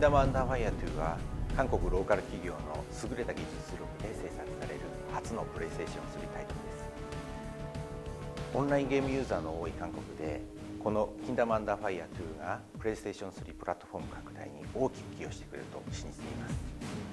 ダムアンダーファイア2は韓国ローカル企業の優れた技術力で制作される初のプレイステーション3タイトルです。オンラインゲームユーザーの多い韓国でこのキンダムアンダーファイア2がプレイステーション3プラットフォーム拡大に大きく寄与してくれると信じています。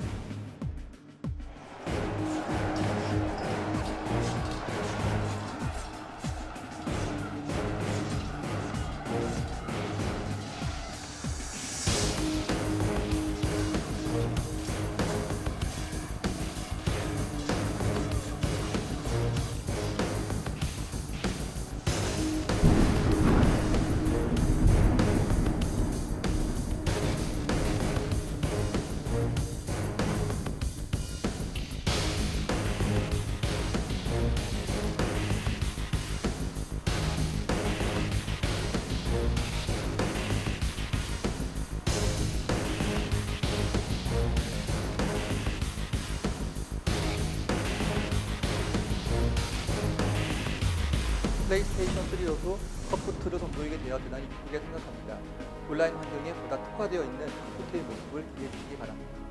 플레이스테이션 3로도 커프2를 선보이게 되어 대단히 기쁘게 생각합니다. 온라인 환경에 보다 특화되어 있는 커프2의 모습을 기대해 주시기 바랍니다.